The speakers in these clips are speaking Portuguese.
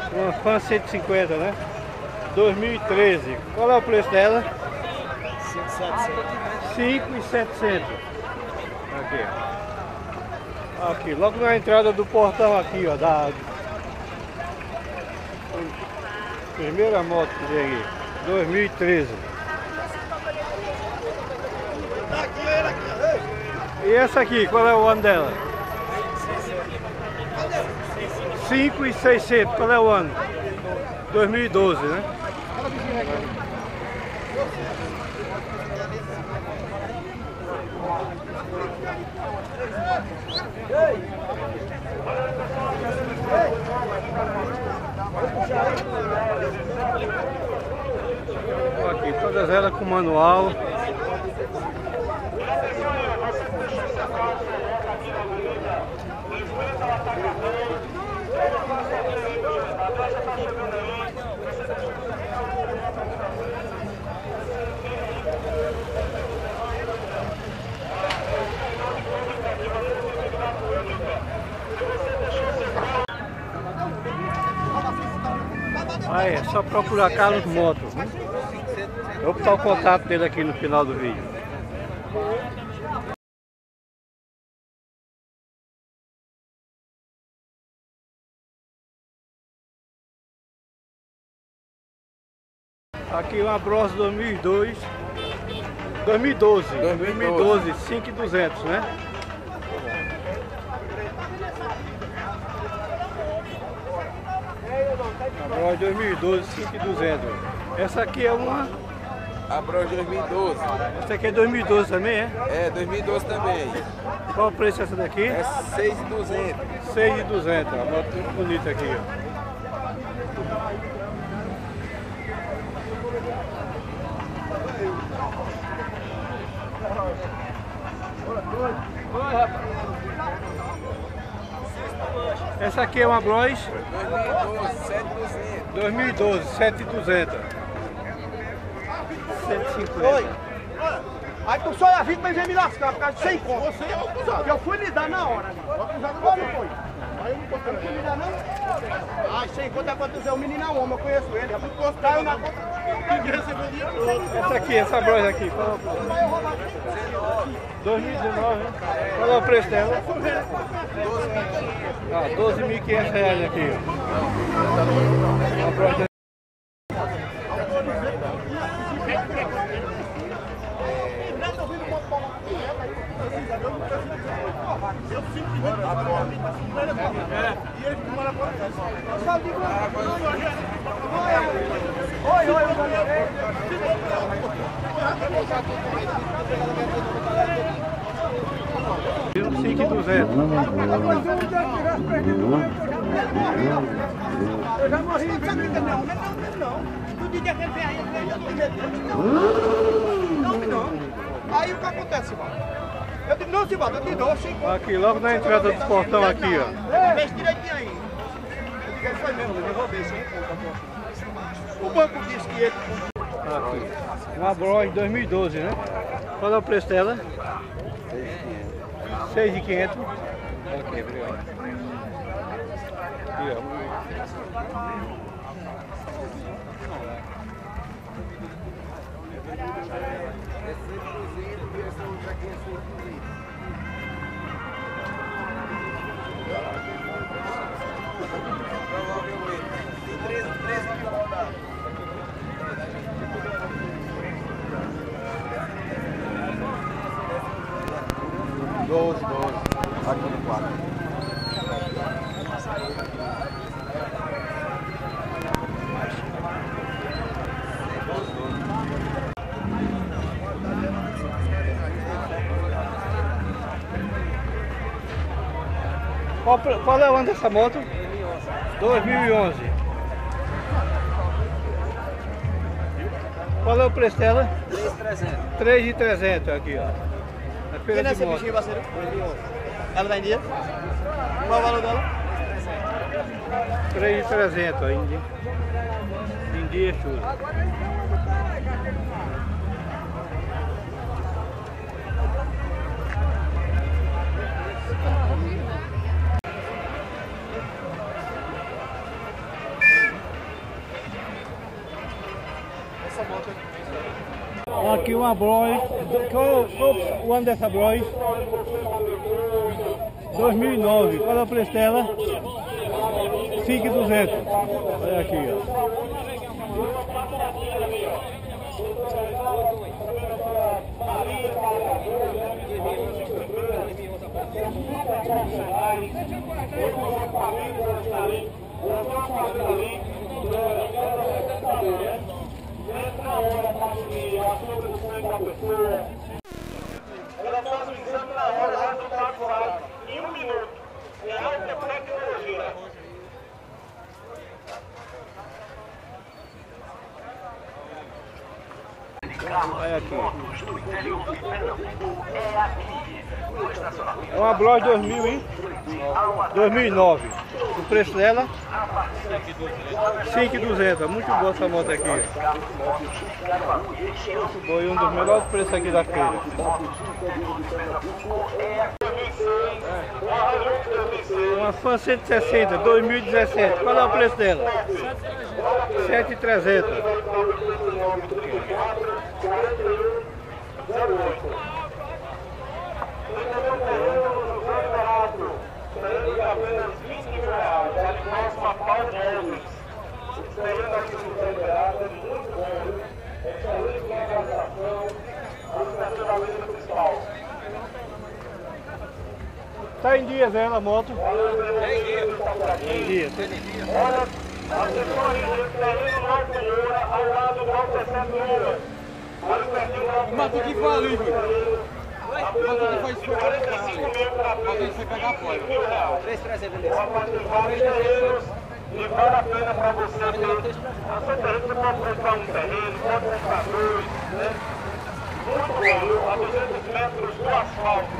Uma Fan 150, né? 2013. Qual é o preço dela? 5.700. Aqui. Aqui, logo na entrada do portão aqui, ó, da primeira moto que vem aqui. 2013. E essa aqui, qual é o ano dela? 5.600, qual é o ano? 2012, né? Aqui, todas elas com manual. Aí, é só procurar Carlos Motos, né? Eu vou botar o contato dele aqui no final do vídeo. Aqui uma Bros 2012, 5.200, né? A Bros 2012, 5.200. Essa aqui é uma... A Bros 2012. Essa aqui é 2012 também, é? É, 2012 também. Qual o preço dessa daqui? É 6.200. 6.200, a moto muito bonita aqui, ó. Essa aqui é uma Bros 2012, 7.200. 150. Oi. Aí tu só ia vir pra me lascar por causa de 100 conto. Você é o acusado. Que eu fui lhe dar na hora. O acusado não foi. Aí eu não fui lhe dar não. Ah, 100 conto é pra dizer, o menino é homem, eu conheço ele. Eu fui caiu na conta. Essa aqui, essa Bros aqui, qual é o preço? 2019, né? Qual é o preço dela? 12.500 reais aqui, ó. Uma Bros. Oi, oi, eu já morri. Não, tu diria que ele vem aí, não. Aí o que acontece, mano? Eu digo, não, Silvado, eu te dou, Aqui, logo na entrada do portão aqui, ó. Vê direitinho aí. Eu digo, ele foi mesmo, eu vou ver, 100 conto. O banco disse que ele... Aqui, uma Bros 2012, né? Qual é o preço dela? 6.500. Ok, obrigado. Aqui, ó. Doze. Aqui no quadro. Qual é o ano dessa moto? 2011. Qual é o preço dela? 3.300 aqui, ó. Na feira de moto. parceiro? Ela tá em dia? Qual é o valor dela? 3.300 ainda. Em dia chuva. Aqui uma Bros. Qual o ano dessa Bros? 2009. Qual é o preço dela? 5.200. Olha aqui, ó. Ela faz o exame na hora, resultado rápido, em 1 minuto. É alta tecnologia. Olha aqui. É uma Bros 2000, hein? 2009. O preço dela? 5.200. Muito boa essa moto aqui. Muito boa e um dos melhores preços aqui da feira. Uma Fan 160, 2017. Qual é o preço dela? 7.300. Apenas R$20.000. Ele faz papel de homens. Isso aí daqui do Federado é muito bom, viu? Excelente localização, o estacionamento fiscal. Tá em dias ela, a moto? Em dias. Olha, assessoria de Ferreiro Norte Moura, ao lado do Alto Excesso Lula. Olha o perfil da Mas tu que fala, Igor? apenas 45.000 para frente. R$3.000. 3.300. Vários terrenos e vale a pena para você ter. No seu terreno você pode comprar um terreno, pode comprar dois, né? Muito bom, viu? A 200 metros do asfalto.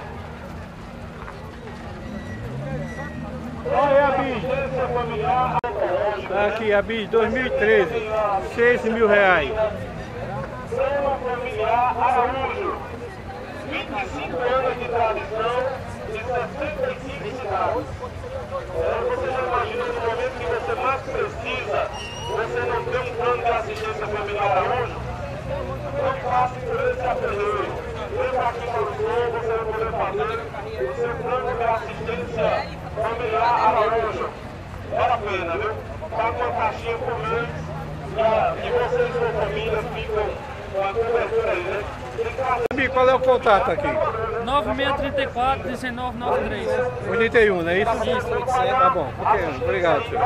Olha a Bis. Agência familiar oncológica. Tá aqui a Bis 2013. R$6.000. Sema familiar Araújo. 25 anos de tradição de 75 cidades. Você já imagina no momento que você mais precisa, você não tem um plano de assistência familiar Araújo? Não passe por esse aperreio. Venha aqui para o Sul, você vai poder fazer o seu plano de assistência familiar Araújo. Vale a pena, viu? Paga uma caixinha por mês e você e sua família ficam com a cobertura aí, né? Qual é o contato aqui? 9634 1993. 81, não é isso? Isso, 87. Tá bom, obrigado, senhor.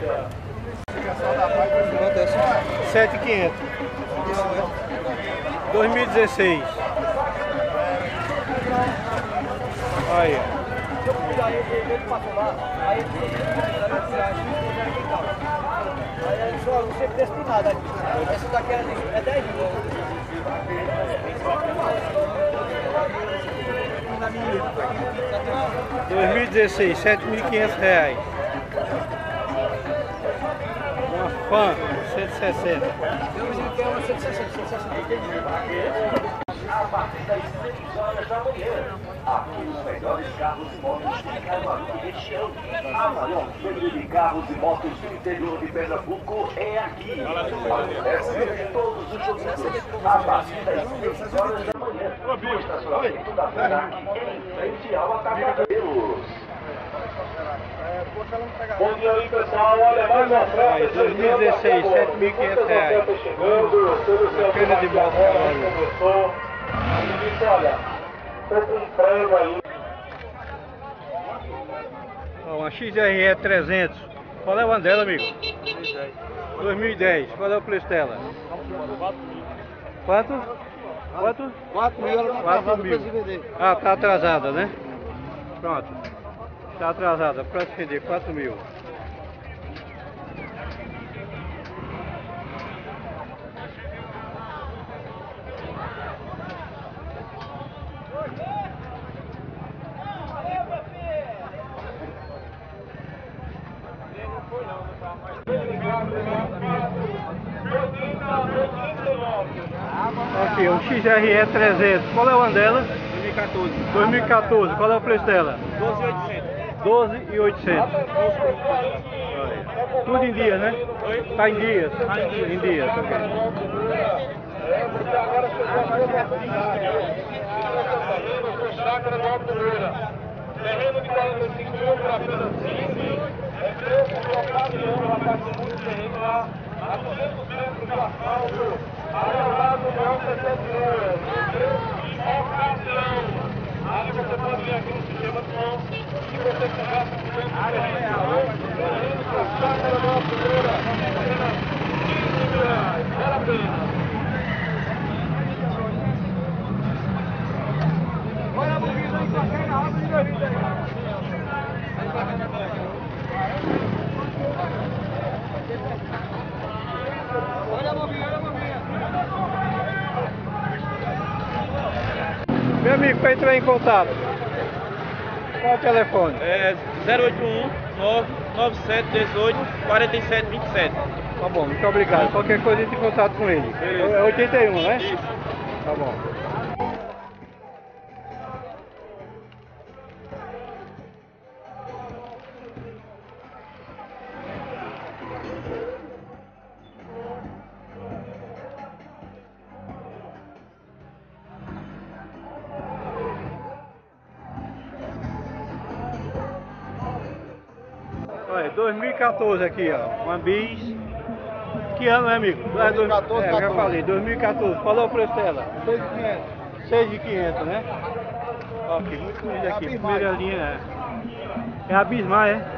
7.500. 2016. Aí. Aí só você destinado aqui. Essa daqui é 10 mil. 2016, R$7.500. Uma Fan 160. A partir das 6 horas da manhã, aqui os melhores carros e motos de Caruaru e região. A maior feira de carros e motos do interior de Pernambuco é aqui. Acesse todos os domingos, a partir das 6 horas da manhã, no estacionamento da FENAC, em frente ao Atacadeiros. Bom dia aí, pessoal. Olha, mais uma frente. 2016, R$7.500. Feira de moto começou. E disse, olha, estou com um prêmio aí. Uma XRE 300. Qual é o ano dela, amigo? 2010. Qual é o preço dela? Quanto? Quanto? 4.000. Ah, tá atrasada, né? Pronto. Tá atrasada. Para se vender 4.000. Aqui, um XRE 300. Qual é o ano dela? 2014. 2014. Qual é o preço dela? 12.800. 12.800. Tudo em dias, né? Tá em dias. Em dias, ok. porque agora você já vai oportunidade. Terreno com chácara do Alto Moura. Terreno de 45 mil por apenas 15. É preço de ocasião, rapaz, tem muito terreno lá. A 200 metros de asfalto. Aí ao lado do Alto Moura. Preço de ocasião. Aí você pode vir aqui no sistema de mão. Se você pegar terreno com chácara do Alto Moura. Apenas 15 mil reais. Vale a pena. Olha a bobina aí, toquei na água de 20 aí. Olha a bobina, olha a bobina. Meu amigo, para entrar em contato, qual é o telefone? É 081 997 18 47 27. Tá bom, muito obrigado. Qualquer coisa entre em contato com ele. Beleza. É 81, né? Isso. Tá bom. Olha, 2014 aqui, ó, uma bis. Que ano, né, amigo? 2014, eu já falei, 2014. Falou o preço dela? 6.500, né? Ó, aqui, muito bonito aqui. Primeira linha, né? É a Bismar, é?